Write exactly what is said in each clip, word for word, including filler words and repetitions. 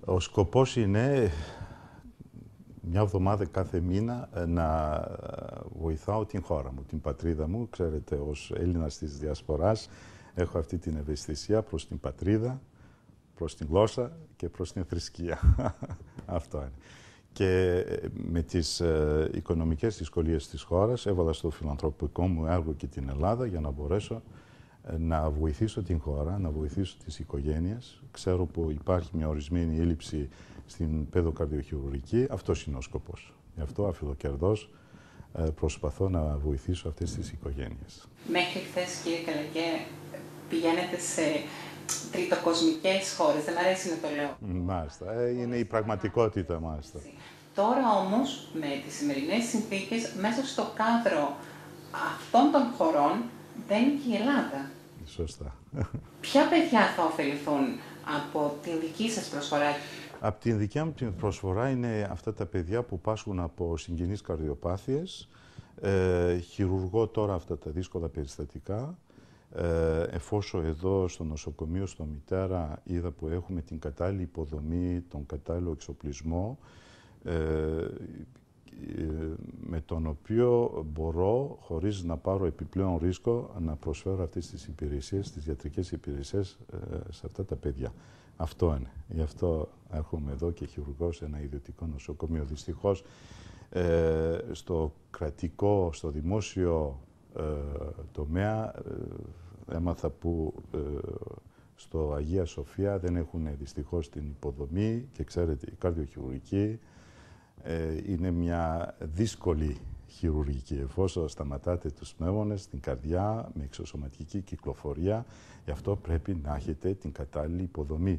Ο σκοπός είναι μια εβδομάδα κάθε μήνα να βοηθάω την χώρα μου, την πατρίδα μου. Ξέρετε, ως Έλληνας της Διασποράς έχω αυτή την ευαισθησία προς την πατρίδα, προς την γλώσσα και προς την θρησκεία. Αυτό είναι. Και με τις ε, οικονομικές δυσκολίες της χώρας έβαλα στο φιλανθρωπικό μου έργο και την Ελλάδα για να μπορέσω ε, να βοηθήσω την χώρα, να βοηθήσω τις οικογένειες. Ξέρω που υπάρχει μια ορισμένη έλλειψη στην παιδοκαρδιοχειρουργική. Αυτός είναι ο σκοπός. Γι' αυτό αφιλοκερδώς ε, προσπαθώ να βοηθήσω αυτές τις οικογένειες. Μέχρι χθες, κύριε Καλαγκέ, πηγαίνετε σε τριτοκοσμικές χώρες. Δεν αρέσει να το λέω. Μάλιστα. Ε, είναι η πραγματικότητα, μάλιστα. Τώρα όμως, με τις σημερινές συνθήκες, μέσα στο κάδρο αυτών των χωρών μπαίνει και η Ελλάδα. Σωστά. Ποια παιδιά θα ωφεληθούν από την δική σας προσφορά? Από την δικιά μου την προσφορά είναι αυτά τα παιδιά που πάσχουν από συγγενείς καρδιοπάθειες. Ε, χειρουργώ τώρα αυτά τα δύσκολα περιστατικά. Ε, εφόσον εδώ στο νοσοκομείο, στο Μητέρα, είδα που έχουμε την κατάλληλη υποδομή, τον κατάλληλο εξοπλισμό, ε, με τον οποίο μπορώ, χωρίς να πάρω επιπλέον ρίσκο, να προσφέρω αυτές τις υπηρεσίες, τις ιατρικές υπηρεσίες σε αυτά τα παιδιά. Αυτό είναι. Γι' αυτό έρχομαι εδώ και χειρουργώ σε ένα ιδιωτικό νοσοκομείο. Δυστυχώς, ε, στο κρατικό, στο δημόσιο ε, τομέα, ε, έμαθα που ε, στο Αγία Σοφία δεν έχουν δυστυχώς την υποδομή και ξέρετε, η καρδιοχειρουργική ε, είναι μια δύσκολη χειρουργική. Εφόσον σταματάτε τους πνεύμονες στην καρδιά με εξωσωματική κυκλοφορία, γι' αυτό πρέπει να έχετε την κατάλληλη υποδομή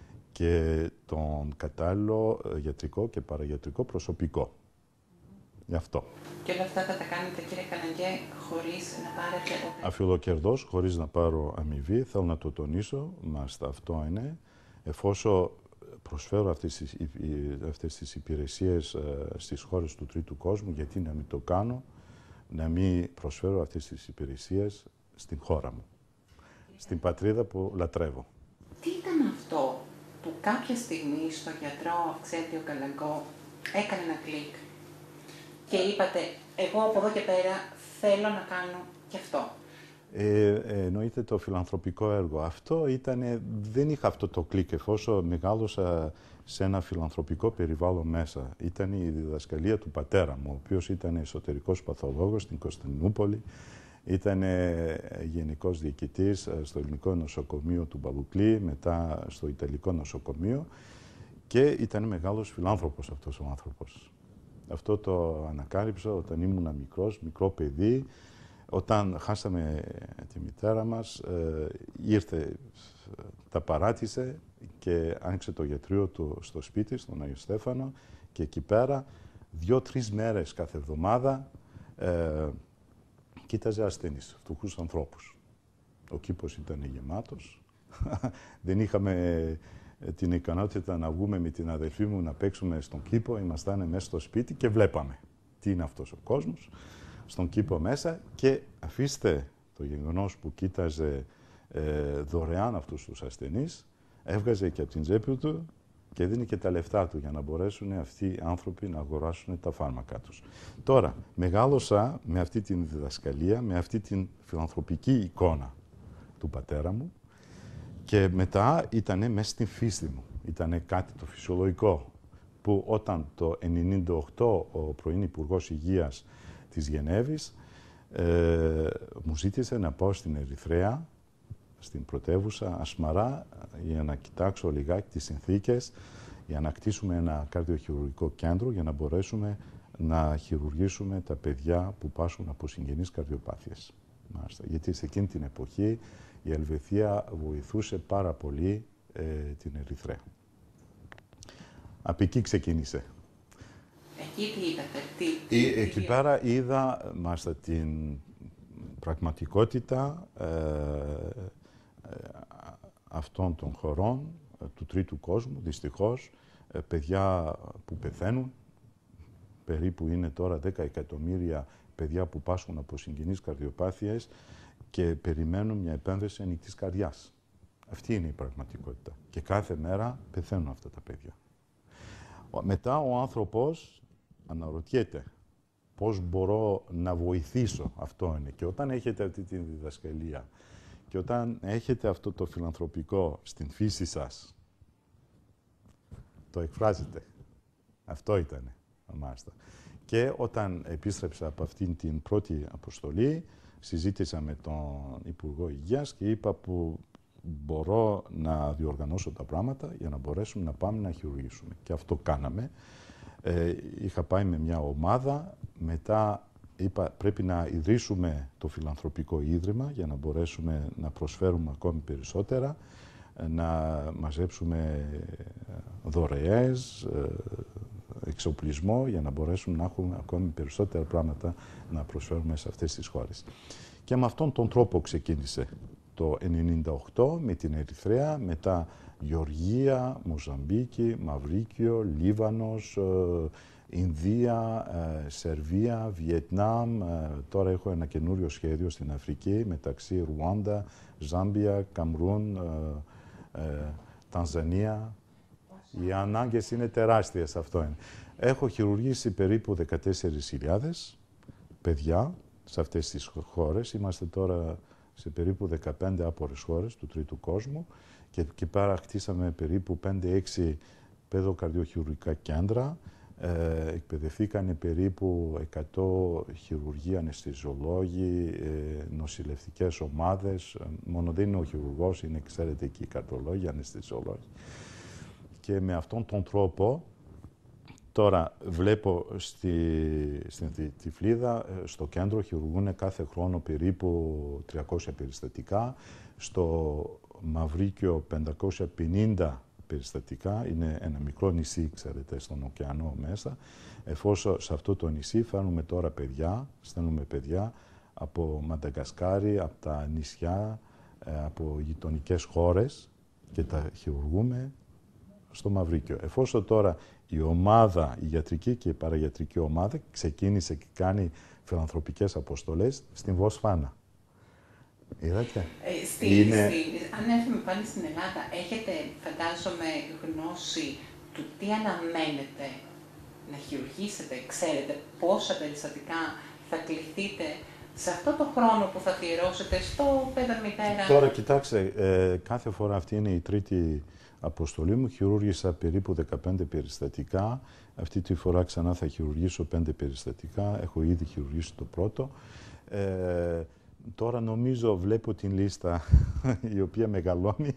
και τον κατάλληλο γιατρικό και παραγιατρικό προσωπικό. Γι' αυτό. Και όλα αυτά θα τα κάνετε, κύριε Καλαγκέ, χωρίς να πάρετε... Αφιλοκερδώς, χωρίς να πάρω αμοιβή, θέλω να το τονίσω, μάλιστα αυτό είναι, εφόσον προσφέρω αυτές τις, αυτές τις υπηρεσίες ε, στις χώρες του τρίτου κόσμου, γιατί να μην το κάνω, να μην προσφέρω αυτές τις υπηρεσίες στην χώρα μου, στην πατρίδα που λατρεύω. Τι ήταν αυτό που κάποια στιγμή στο γιατρό Αυξέτιο Καλαγκό έκανε ένα κλικ και είπατε, εγώ από εδώ και πέρα θέλω να κάνω και αυτό? Ε, εννοείται το φιλανθρωπικό έργο. Αυτό ήταν, δεν είχα αυτό το κλικ εφόσον μεγάλωσα σε ένα φιλανθρωπικό περιβάλλον μέσα. Ήταν η διδασκαλία του πατέρα μου, ο οποίος ήταν εσωτερικός παθολόγος στην Κωνσταντινούπολη, ήταν γενικός διοικητής στο ελληνικό νοσοκομείο του Μπαλουκλή, μετά στο ιταλικό νοσοκομείο και ήταν μεγάλος φιλάνθρωπος αυτός ο άνθρωπος. Αυτό το ανακάλυψα όταν ήμουν μικρός, μικρό παιδί. Όταν χάσαμε τη μητέρα μας, ε, ήρθε, τα παράτησε και άνοιξε το γιατρείο του στο σπίτι, στον Άγιο Στέφανο, και εκεί πέρα δύο-τρεις μέρες κάθε εβδομάδα ε, κοίταζε ασθενείς, φτωχούς ανθρώπους. Ο κήπος ήταν γεμάτος. Δεν είχαμε την ικανότητα να βγούμε με την αδελφή μου να παίξουμε στον κήπο. Ήμασταν μέσα στο σπίτι και βλέπαμε τι είναι αυτός ο κόσμος στον κήπο μέσα, και αφήστε το γεγονός που κοίταζε ε, δωρεάν αυτούς τους ασθενείς, έβγαζε και από την τσέπη του και δίνει και τα λεφτά του για να μπορέσουν αυτοί οι άνθρωποι να αγοράσουν τα φάρμακά τους. Τώρα, μεγάλωσα με αυτή την διδασκαλία, με αυτή την φιλανθρωπική εικόνα του πατέρα μου και μετά ήταν μέσα στην φύση μου. Ήταν κάτι το φυσιολογικό που όταν το ενενήντα οκτώ ο πρώην Υπουργός Υγείας της Γενέβης ε, μου ζήτησε να πάω στην Ερυθρέα, στην πρωτεύουσα Ασμαρά, για να κοιτάξω λιγάκι τις συνθήκες, για να κτίσουμε ένα καρδιοχειρουργικό κέντρο, για να μπορέσουμε να χειρουργήσουμε τα παιδιά που πάσχουν από συγγενείς καρδιοπάθειες. Μάλιστα. Γιατί σε εκείνη την εποχή η Ελβετία βοηθούσε πάρα πολύ ε, την Ερυθρέα. Από εκεί ξεκίνησε. Εκεί τι είδατε, τι... Ή, εκεί τι... πέρα είδα μάλιστα την πραγματικότητα ε, ε, αυτών των χωρών ε, του τρίτου κόσμου, δυστυχώς, ε, παιδιά που πεθαίνουν, περίπου είναι τώρα δέκα εκατομμύρια παιδιά που πάσχουν από συγγενείς καρδιοπάθειες και περιμένουν μια επέμβαση ανοιχτής καρδιάς. Αυτή είναι η πραγματικότητα. Και κάθε μέρα πεθαίνουν αυτά τα παιδιά. Μετά ο άνθρωπος αναρωτιέται πώς μπορώ να βοηθήσω. Αυτό είναι. Και όταν έχετε αυτή τη διδασκαλία και όταν έχετε αυτό το φιλανθρωπικό στην φύση σας, το εκφράζετε. Αυτό ήτανε, μάλιστα. Και όταν επίστρεψα από αυτήν την πρώτη αποστολή, συζήτησα με τον Υπουργό Υγείας και είπα που μπορώ να διοργανώσω τα πράγματα για να μπορέσουμε να πάμε να χειρουργήσουμε. Και αυτό κάναμε. Ε, είχα πάει με μια ομάδα, μετά είπα πρέπει να ιδρύσουμε το φιλανθρωπικό ίδρυμα για να μπορέσουμε να προσφέρουμε ακόμη περισσότερα, να μαζέψουμε δωρεές, εξοπλισμό για να μπορέσουμε να έχουμε ακόμη περισσότερα πράγματα να προσφέρουμε σε αυτές τις χώρες. Και με αυτόν τον τρόπο ξεκίνησε το ενενήντα οκτώ με την Ερυθρέα, μετά Γεωργία, Μοζαμπίκη, Μαυρίκιο, Λίβανος, Ινδία, Σερβία, Βιετνάμ. Τώρα έχω ένα καινούριο σχέδιο στην Αφρική μεταξύ Ρουάντα, Ζάμπια, Καμρούν, Τανζανία. Οι ανάγκες είναι τεράστιες, αυτό είναι. Έχω χειρουργήσει περίπου δεκατέσσερις χιλιάδες παιδιά σε αυτές τις χώρες. Είμαστε τώρα σε περίπου δεκαπέντε άπορες χώρες του τρίτου κόσμου και εκεί πέρα χτίσαμε περίπου πέντε έξι παιδοκαρδιοχειρουργικά κέντρα. Ε, εκπαιδευτήκαν περίπου εκατό χειρουργοί, αναισθησιολόγοι, ε, νοσηλευτικές ομάδες. Μόνο δεν είναι ο χειρουργός, είναι, ξέρετε, και οι καρδιολόγοι, αναισθησιολόγοι. Και με αυτόν τον τρόπο, τώρα βλέπω στη, στην Τυφλίδα, στο κέντρο χειρουργούν κάθε χρόνο περίπου τριακόσια περιστατικά. Στο Μαυρίκιο πεντακόσια πενήντα περιστατικά. Είναι ένα μικρό νησί, ξέρετε, στον ωκεανό μέσα. Εφόσον σε αυτό το νησί φέρνουμε τώρα παιδιά, στέλνουμε παιδιά από Μανταγκασκάρη, από τα νησιά, από γειτονικές χώρες και τα χειρουργούμε στο Μαυρίκιο. Εφόσον τώρα η ομάδα, η ιατρική και η παραγιατρική ομάδα ξεκίνησε και κάνει φιλανθρωπικές αποστολές στην Βοσφάνα. Είδατε. Ε, στη, είναι... στη, αν έρθουμε πάλι στην Ελλάδα, έχετε, φαντάζομαι, γνώση του τι αναμένετε να χειρουργήσετε, ξέρετε πόσα περιστατικά θα κληθείτε σε αυτό το χρόνο που θα αφιερώσετε στο Πέδα Μητέρα. Τώρα, κοιτάξτε, ε, κάθε φορά αυτή είναι η τρίτη αποστολή μου. Χειρούργησα περίπου δεκαπέντε περιστατικά. Αυτή τη φορά ξανά θα χειρουργήσω πέντε περιστατικά. Έχω ήδη χειρουργήσει το πρώτο. Ε, τώρα νομίζω, βλέπω την λίστα η οποία μεγαλώνει.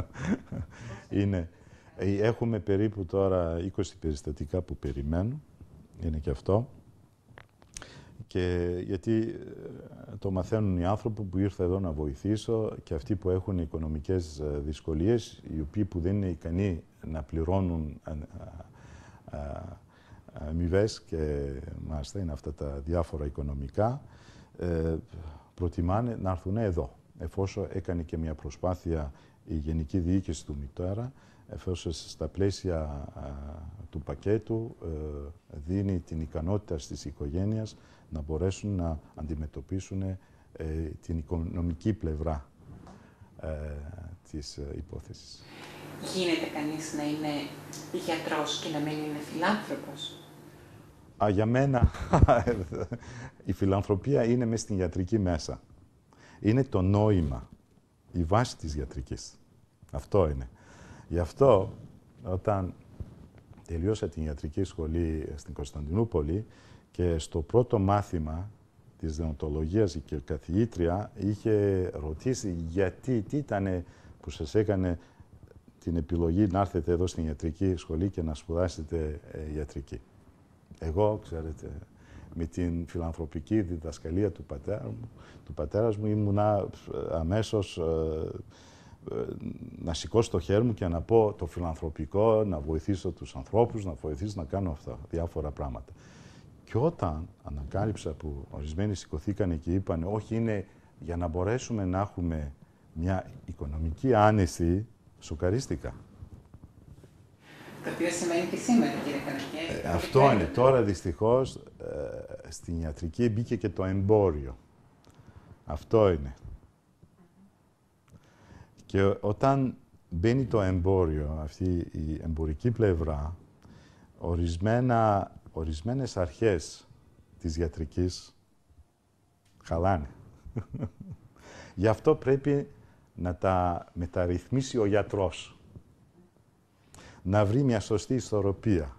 είναι, έχουμε περίπου τώρα είκοσι περιστατικά που περιμένουν. Είναι και αυτό. Και γιατί το μαθαίνουν οι άνθρωποι που ήρθα εδώ να βοηθήσω και αυτοί που έχουν οικονομικές δυσκολίες, οι οποίοι που δεν είναι ικανοί να πληρώνουν αμοιβές και μάλιστα είναι αυτά τα διάφορα οικονομικά, προτιμάνε να έρθουν εδώ. Εφόσον έκανε και μια προσπάθεια η Γενική Διοίκηση του Μητέρα, εφόσον στα πλαίσια α, του πακέτου ε, δίνει την ικανότητα στις οικογένειες να μπορέσουν να αντιμετωπίσουν ε, την οικονομική πλευρά ε, της ε, υπόθεσης. Γίνεται κανείς να είναι γιατρός και να μην είναι φιλάνθρωπος? Α, για μένα η φιλανθρωπία είναι μέσα στην ιατρική μέσα. Είναι το νόημα, η βάση της ιατρικής. Αυτό είναι. Γι' αυτό, όταν τελειώσα την ιατρική σχολή στην Κωνσταντινούπολη και στο πρώτο μάθημα της δεοντολογίας η καθηγήτρια είχε ρωτήσει γιατί, τι ήταν που σας έκανε την επιλογή να έρθετε εδώ στην ιατρική σχολή και να σπουδάσετε ε, ιατρική. Εγώ, ξέρετε, με την φιλανθρωπική διδασκαλία του πατέρα μου, του πατέρας μου ήμουνα αμέσως ε, να σηκώσω το χέρι μου και να πω το φιλανθρωπικό, να βοηθήσω τους ανθρώπους, να βοηθήσω να κάνω αυτά, διάφορα πράγματα. Και όταν ανακάλυψα που ορισμένοι σηκωθήκανε και είπαν όχι, είναι για να μπορέσουμε να έχουμε μια οικονομική άνεση, σοκαρίστηκα. Το οποίο σημαίνει και σήμερα, κύριε Καρακιέ. Ε, αυτό είναι. Τώρα, δυστυχώς, ε, στην ιατρική μπήκε και το εμπόριο. Αυτό είναι. Και όταν μπαίνει το εμπόριο, αυτή η εμπορική πλευρά, ορισμένα, ορισμένες αρχές της ιατρικής χαλάνε. Γι' αυτό πρέπει να τα μεταρρυθμίσει ο γιατρός. Να βρει μια σωστή ισορροπία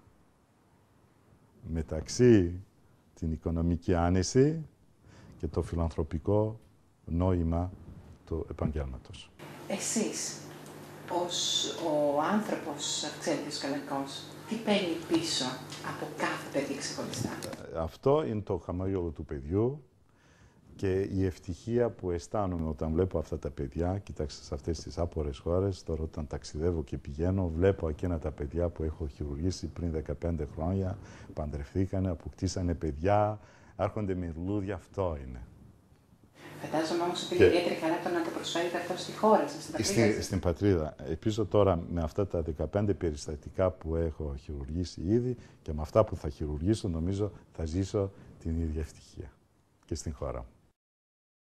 μεταξύ την οικονομική άνεση και το φιλανθρωπικό νόημα του επαγγέλματος. Εσείς, ως ο άνθρωπος Αυξέντιος Καλαγκός, τι παίρνει πίσω από κάθε παιδί ξεχωριστά? Αυτό είναι το χαμόγελο του παιδιού και η ευτυχία που αισθάνομαι όταν βλέπω αυτά τα παιδιά. Κοιτάξτε, σε αυτές τις άπορες χώρες, τώρα όταν ταξιδεύω και πηγαίνω, βλέπω εκείνα τα παιδιά που έχω χειρουργήσει πριν δεκαπέντε χρόνια, παντρευθήκανε, αποκτήσανε παιδιά, έρχονται με λουλούδια, αυτό είναι. Φαντάζομαι όμως ότι είναι ιδιαίτερη χαρά το να το προσφέρετε αυτό στη χώρα σας, στην πατρίδα Στην, σας. στην πατρίδα. Επίσης τώρα με αυτά τα δεκαπέντε περιστατικά που έχω χειρουργήσει ήδη και με αυτά που θα χειρουργήσω, νομίζω θα ζήσω την ίδια ευτυχία και στην χώρα μου.